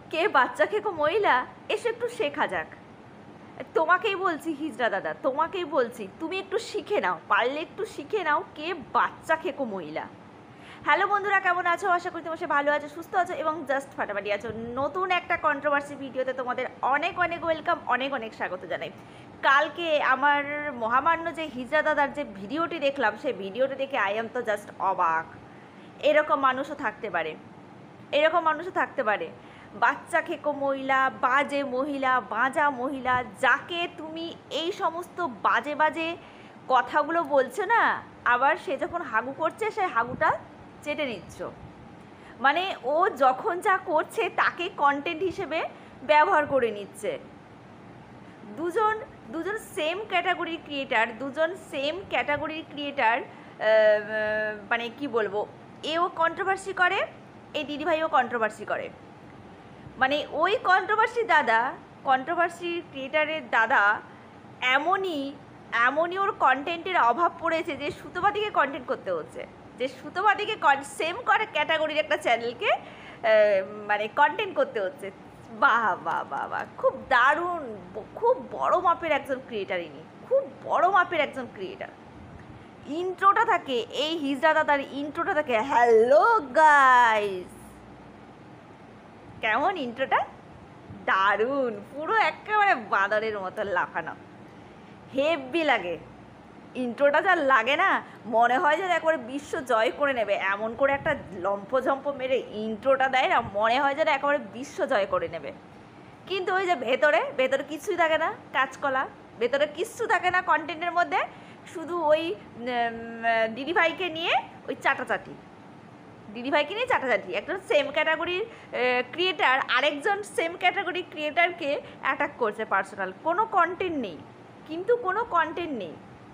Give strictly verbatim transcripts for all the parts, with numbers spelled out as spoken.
কে বাচ্চা খেকো মহিলা, এসে একটু শেখা যাক। তোমাকেই বলছি হিজড়া দাদা, তোমাকেই বলছি, তুমি একটু শিখে নাও, পারলে একটু শিখে নাও কে বাচ্চা খেকো মহিলা। হ্যালো বন্ধুরা, কেমন আছো? আশা করি তোমার সে ভালো আছো, সুস্থ আছো এবং জাস্ট ফাটাফাটি আছো। নতুন একটা কন্ট্রোভার্সি ভিডিওতে তোমাদের অনেক অনেক ওয়েলকাম, অনেক অনেক স্বাগত জানাই। কালকে আমার মহামান্য যে হিজড়া দাদার যে ভিডিওটি দেখলাম, সেই ভিডিওটি দেখে আই এম তো জাস্ট অবাক। এরকম মানুষও থাকতে পারে, এরকম মানুষও থাকতে পারে। বাচ্চা খেকো মহিলা, বাজে মহিলা, বাজা মহিলা, যাকে তুমি এই সমস্ত বাজে বাজে কথাগুলো বলছো না, আবার সে যখন হাগু করছে সে হাগুটা চেটে নিচ্ছ। মানে ও যখন যা করছে তাকে কন্টেন্ট হিসেবে ব্যবহার করে নিচ্ছে। দুজন দুজন সেম ক্যাটাগরির ক্রিয়েটার, দুজন সেম ক্যাটাগরির ক্রিয়েটার, মানে কি বলবো, এও কন্ট্রোভার্সি করে, এই দিদিভাইও কন্ট্রোভার্সি করে। মানে ওই কন্ট্রোভার্সি দাদা, কন্ট্রোভার্সি ক্রিয়েটারের দাদা এমনই এমনই ওর কন্টেন্টের অভাব পড়েছে যে সুতোবাদিকে কন্টেন্ট করতে হচ্ছে, যে সুতোবাদিকে সেম করে ক্যাটাগরির একটা চ্যানেলকে মানে কন্টেন্ট করতে হচ্ছে। বাহ বাহ বাহ বাহ, খুব দারুণ, খুব বড় মাপের একজন ক্রিয়েটার ইনি, খুব বড় মাপের একজন ক্রিয়েটার। ইন্ট্রোটা থাকে, এই হিজড়া দাদার ইন্ট্রোটা থাকে, হ্যালো গাইস, কেমন ইন্ট্রোটা, দারুণ, পুরো একেবারে বাঁদরের মতো লাফানো, হেভি লাগে। ইন্ট্রোটা যা লাগে না, মনে হয় যেন একবারে বিশ্ব জয় করে নেবে, এমন করে একটা লম্ফঝম্প মেরে ইন্ট্রোটা দেয় না, মনে হয় যেন একেবারে বিশ্ব জয় করে নেবে। কিন্তু ওই যে ভেতরে ভেতরে কিছুই থাকে না, কাঁচকলা, ভেতরে কিচ্ছু থাকে না কন্টেন্টের মধ্যে, শুধু ওই দিদিভাইকে নিয়ে ওই চাটাচাটি, দিদিভাইকে নিয়ে চাটাচাটি। একজন সেম ক্যাটাগরির ক্রিয়েটার আরেকজন সেম ক্যাটাগরির ক্রিয়েটারকে অ্যাটাক করছে পার্সোনাল, কোনো কন্টেন্ট নেই, কিন্তু কোনো কন্টেন্ট নেই।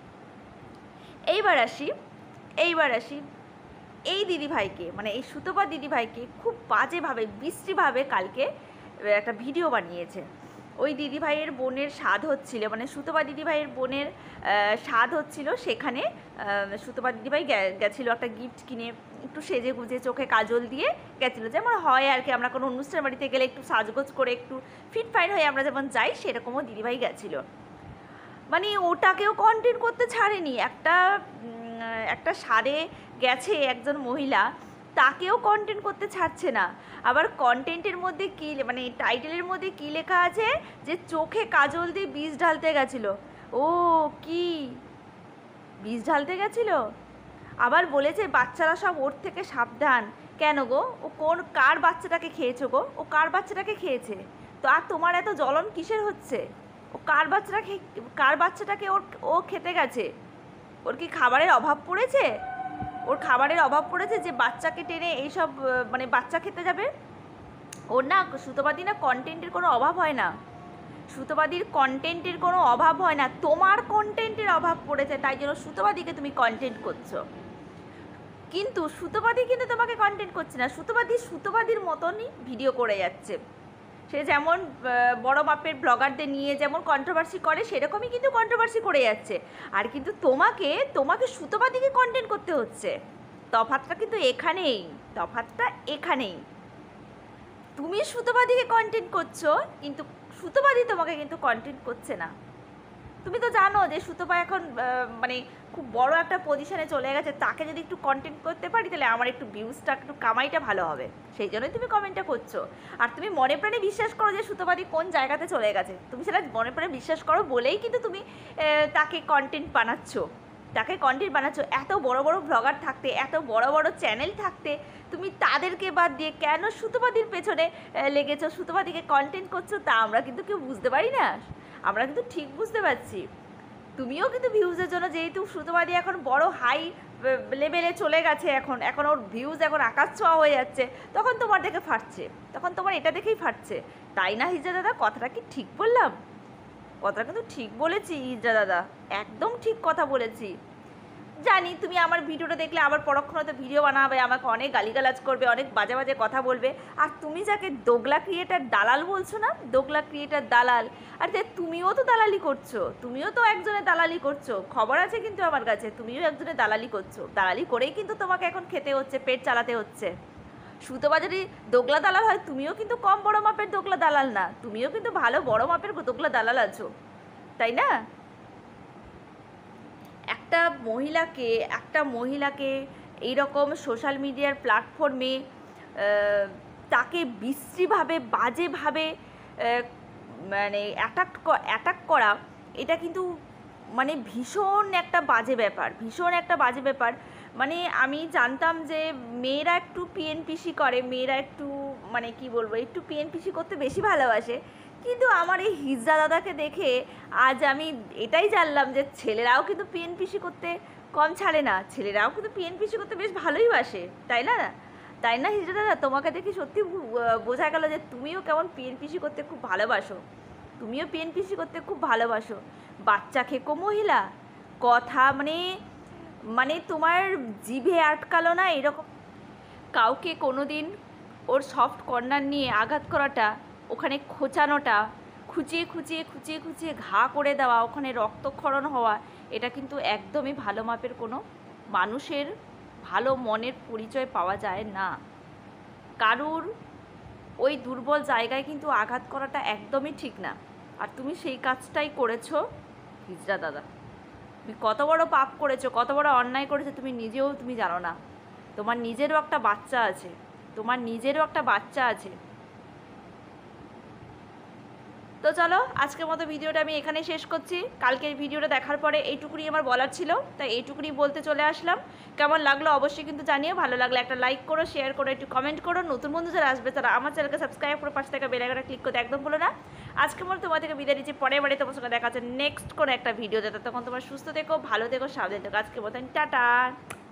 এইবার আসি এইবার আসি এই দিদিভাইকে, মানে এই সুতপা দিদিভাইকে খুব বাজেভাবে, বিশ্রীভাবে কালকে একটা ভিডিও বানিয়েছে। ওই দিদিভাইয়ের বোনের স্বাদ হচ্ছিল, মানে সুতপা দিদিভাইয়ের বোনের স্বাদ হচ্ছিল, সেখানে সুতপা দিদিভাই গেছিলো একটা গিফট কিনে, একটু সেজে গুজে চোখে কাজল দিয়ে গেছিলো, যেমন হয় আর কি, আমরা কোনো অনুষ্ঠান বাড়িতে গেলে একটু সাজগোজ করে একটু ফিট ফাইন হয়ে আমরা যেমন যাই, সেরকমও দিদিভাই গেছিলো। মানে ওটাকেও কন্টেন্ট করতে ছাড়েনি, একটা একটা সারে গেছে একজন মহিলা, তাকেও কন্টেন্ট করতে ছাড়ছে না। আবার কন্টেন্টের মধ্যে কী, মানে টাইটেলের মধ্যে কী লেখা আছে, যে চোখে কাজল দিয়ে বীজ ঢালতে গেছিলো। ও কি বীজ ঢালতে গেছিলো? আবার বলেছে বাচ্চারা সব ওর থেকে সাবধান। কেন গো, ও কোন কার বাচ্চাটাকে খেয়েছো গো? ও কার বাচ্চাটাকে খেয়েছে? তো আর তোমার এত জ্বলন কিসের হচ্ছে? ও কার বাচ্চাটাকে কার বাচ্চাটাকে ওর ও খেতে গেছে? ওর কি খাবারের অভাব পড়েছে? ওর খাবারের অভাব পড়েছে যে বাচ্চাকে টেনে এইসব মানে বাচ্চা খেতে যাবে? ওর না সুতোবাদী না কন্টেন্টের কোনো অভাব হয় না, সুতোবাদীর কন্টেন্টের কোনো অভাব হয় না, তোমার কন্টেন্টের অভাব পড়েছে, তাই জন্য সুতোবাদীকে তুমি কন্টেন্ট করছো। কিন্তু সুতোবাদী কিন্তু তোমাকে কন্টেন্ট করছে না, সুতোবাদী সুতোবাদীর মতনই ভিডিও করে যাচ্ছে। সে যেমন বড় মাপের ব্লগারদের নিয়ে যেমন কন্ট্রোভার্সি করে, সেরকমই কিন্তু কন্ট্রোভার্সি করে যাচ্ছে। আর কিন্তু তোমাকে তোমাকে সুতোবাদীকে কন্টেন্ট করতে হচ্ছে। তফাৎটা কিন্তু এখানেই, তফাৎটা এখানেই। তুমি সুতোবাদীকে কন্টেন্ট করছো, কিন্তু সুতোবাদী তোমাকে কিন্তু কন্টেন্ট করছে না। তুমি তো জানো যে সুতপা এখন মানে খুব বড় একটা পজিশনে চলে গেছে, তাকে যদি একটু কন্টেন্ট করতে পারি তাহলে আমার একটু ভিউজটা, একটু কামাইটা ভালো হবে, সেই জন্যই তুমি কমেন্টটা করছো। আর তুমি মনে প্রাণে বিশ্বাস করো যে সুতপাদি কোন জায়গাতে চলে গেছে, তুমি সেটা মনে প্রাণে বিশ্বাস করো বলেই কিন্তু তুমি তাকে কন্টেন্ট বানাচ্ছ, তাকে কন্টেন্ট বানাচ্ছ। এত বড় বড় ব্লগার থাকতে, এত বড় বড় চ্যানেল থাকতে, তুমি তাদেরকে বাদ দিয়ে কেন সুতপাদির পেছনে লেগেছো, সুতপাদিকে কন্টেন্ট করছো, তা আমরা কিন্তু কেউ বুঝতে পারি না। আমরা কিন্তু ঠিক বুঝতে পারছি, তুমিও কিন্তু ভিউজের জন্য, যেহেতু সুতোবাদী এখন বড় হাই লেভেলে চলে গেছে, এখন এখন ওর ভিউজ এখন আকাশ ছোঁয়া হয়ে যাচ্ছে, তখন তোমার দেখে ফাটছে, তখন তোমার এটা দেখেই ফাটছে, তাই না হিজড়া দাদা? কথাটা কি ঠিক বললাম? কথাটা কিন্তু ঠিক বলেছি হিজড়া দাদা, একদম ঠিক কথা বলেছি। জানি তুমি আমার ভিডিওটা দেখলে আবার পরক্ষণে তো ভিডিও বানাবে, আমাকে অনেক গালিগালাজ করবে, অনেক বাজে বাজে কথা বলবে। আর তুমি যাকে দোগলা ক্রিয়েটার দালাল বলছো না, দোগলা ক্রিয়েটার দালাল, আর তুমিও তো দালালি করছো, তুমিও তো একজনের দালালি করছো, খবর আছে কিন্তু আমার কাছে, তুমিও একজনের দালালি করছো, দালালি করেই কিন্তু তোমাকে এখন খেতে হচ্ছে, পেট চালাতে হচ্ছে। সুতো বাজারে দোকলা দালাল হয়, তুমিও কিন্তু কম বড় মাপের দোকলা দালাল না, তুমিও কিন্তু ভালো বড় মাপের দোকলা দালাল আছো, তাই না? একটা মহিলাকে একটা মহিলাকে এইরকম সোশ্যাল মিডিয়ার প্ল্যাটফর্মে তাকে বিশ্রীভাবে বাজেভাবে মানে অ্যাটাক অ্যাটাক করা, এটা কিন্তু মানে ভীষণ একটা বাজে ব্যাপার, ভীষণ একটা বাজে ব্যাপার। মানে আমি জানতাম যে মেয়েরা একটু পিএনপিসি করে, মেয়েরা একটু মানে কি বলবো, একটু পিএনপিসি করতে বেশি ভালোবাসে, কিন্তু আমার এই হিজড়া দাদাকে দেখে আজ আমি এটাই জানলাম যে ছেলেরাও কিন্তু পিএনপিসি করতে কম ছাড়ে না, ছেলেরাও কিন্তু পিএনপিসি করতে বেশ ভালোই বাসে, তাই না? তাই না হিজড়া দাদা? তোমাকে দেখে সত্যি বোঝা গেল যে তুমিও কেমন পিএনপিসি করতে খুব ভালোবাসো, তুমিও পিএনপিসি করতে খুব ভালোবাসো। বাচ্চা খেকো মহিলা, কথা মানে মানে তোমার জিভে আটকালো না এরকম। কাউকে কোনো দিন ওর সফট কর্নার নিয়ে আঘাত করাটা, ওখানে খোঁচানোটা, খুঁচিয়ে খুঁচিয়ে খুঁচিয়ে খুঁচিয়ে ঘা করে দেওয়া, ওখানে রক্তক্ষরণ হওয়া, এটা কিন্তু একদমই ভালো মাপের কোনো মানুষের ভালো মনের পরিচয় পাওয়া যায় না। কারুর ওই দুর্বল জায়গায় কিন্তু আঘাত করাটা একদমই ঠিক না, আর তুমি সেই কাজটাই করেছো হিজড়া দাদা। তুমি কত বড় পাপ করেছো, কত বড় অন্যায় করেছো তুমি নিজেও তুমি জানো না। তোমার নিজেরও একটা বাচ্চা আছে, তোমার নিজেরও একটা বাচ্চা আছে। তো চলো আজকের মতো ভিডিওটা আমি এখানে শেষ করছি। কালকের ভিডিওটা দেখার পরে এইটুকুনি আমার বলার ছিল, তাই এইটুকুনি বলতে চলে আসলাম। কেমন লাগলো অবশ্যই কিন্তু জানিও, ভালো লাগলে একটা লাইক করো, শেয়ার করো, একটু কমেন্ট করো। নতুন বন্ধু যারা আসবে তারা আমার চ্যানেলকে সাবস্ক্রাইব করে পাশে থাকা বেল আইকনটা ক্লিক করতে একদম ভুলো না। আজকের মতো তোমার থেকে বিদায় নিচ্ছি, পরের বারে তোমার সঙ্গে দেখা হচ্ছে নেক্সট কোনো একটা ভিডিওতে। তখন তোমার সুস্থ থেকো, ভালো থেকো, সাবধানে থেকো। আজকের মতন টাটা।